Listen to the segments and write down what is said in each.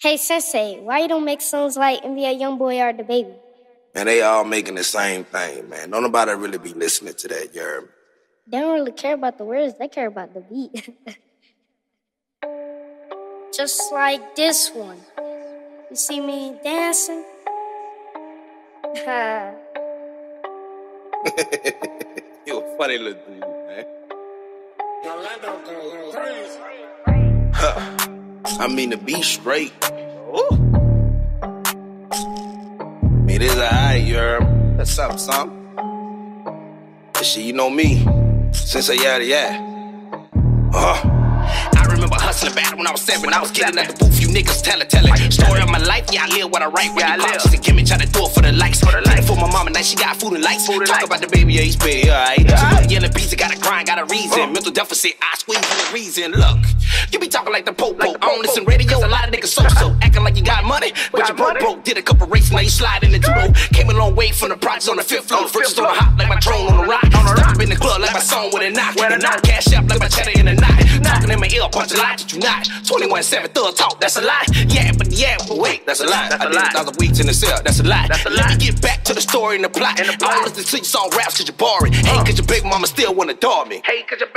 Hey Sensei, why you don't make songs like NBA Youngboy or The Baby? Man, they all making the same thing, man. Don't nobody really be listening to that, you heard me? They don't really care about the words, they care about the beat. Just like this one. You see me dancing? You a funny little dude, man. I mean, to be straight. Ooh. It is alright, you heard me? That's something. That shit, you know me. Sensei yada yada. I remember hustling bad when I was 7. I was getting at the booth, you niggas tell it. Story of my life, yeah, I live what I write. When you pop, just a gimmick, try to do it for the likes. Did it for my mama, now she got food and lights. Talk about the baby, yeah, he's big, alright. She got a yellow pizza, got a grind, got a reason. Mental deficit, I squeeze for a reason. Look, you be talking like the Popo. I don't listen radio, a lot of niggas so-so. Acting like you got money, but you broke. Did a couple races, now you slide in the judo. Came a long way from the projects on the 5th floor. First on the hop, like my drone on the rock. Stop in the club, like my song with a knock. And now cash up, like my cheddar in the knot. Talking in my ear, punch a lie that you not. 21-7 thug talk, that's a lie. Yeah, but wait, that's a lie. I did 1,000 weeks in the cell, that's a lie. Let me get back to the story and the plot. I don't listen to you song raps cause you're boring. Hey, cause your baby mama still wanna adore me.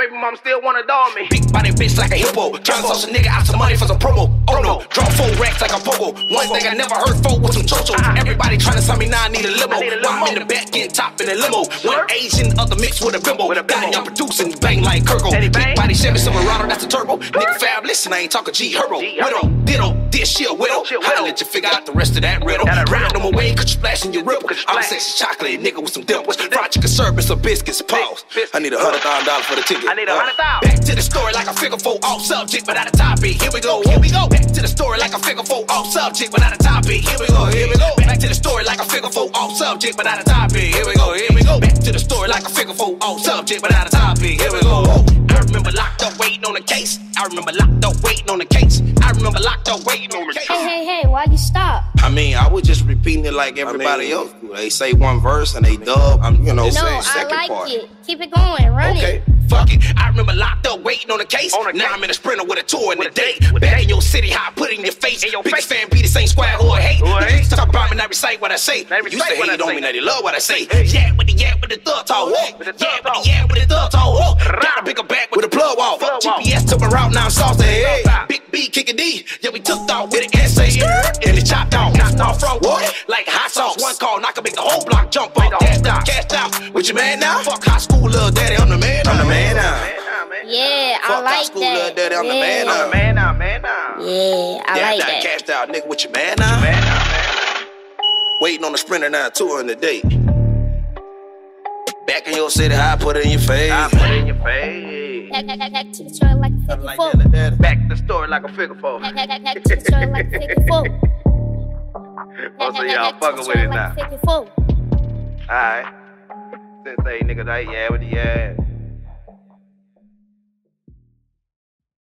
Big body bitch like a hippo. Trying to toss a nigga out some money for some promo. Oh no, draw 4 racks like a pogo. One thing I never heard for was some chocho. Everybody trying to sign me, now I need a limo. While I'm in the back getting top in a limo. One Asian, other mixed with a bimbo. Got it, young producing, bang like Kirko. Big body Chevy Silverado, that's a turbo. Nigga fab, listen, I ain't talking G Herbo. Widow, ditto, this shit a widow. I'll let you figure out the rest of that riddle. Round them away, cause you splashing your ripple. I'm a sexy chocolate nigga with some dimples. Fried chicken service or biscuits, pause. I need $100,000 for the ticket. Back to the story like a figure 4 off subject, but out of topic. Here we go. Back to the story like a figure 4 off subject, but out of topic. Here we go. Back to the story like a figure 4 off subject, but out of topic. Here we go. Back to the story like a figure 4 off subject, but out of topic. Here we go. I remember locked up waiting on the case. I remember locked up waiting on the case. I remember locked up waiting on the case. Hey, why you stop? I mean, I was just repeating it like everybody else do. They say one verse and they dub. I'm, saying second I like part. it. Keep it going, run it. Fuck it, I remember locked up waiting on the case. Now I'm in a Sprinter with a tour in the day. Back in your city, how I put it in your face. Biggest fan be the same squad who I hate. You used to talk about me, not recite what I say. You say hate on me, now they love what I say. Yeah, with the thug talk. Yeah, with the thug talk. Got a bigger back with the plug off. GPS took my route, now I'm saucy. Big B, kicking D. Yeah, we took off with an essay. And it chopped off, knocked off from what? Like hot sauce. One call, knock make the whole block jump off. Cashed out. With your man now? Fuck high school, little daddy, I'm the man now. Yeah, Fuck I like high school, that. little daddy, I'm the man now. Yeah, I like that. Cashed out, nigga, with your man now. Waiting on the Sprinter now, tour in the day. Back in your city, how I put it in your face. Back to the story like a figure 4. Back to the story like a figure 4. Back to the story like a figure 4. Most of y'all fucking with it now. Figure 4. Alright. Sensei niggas, yeah, with the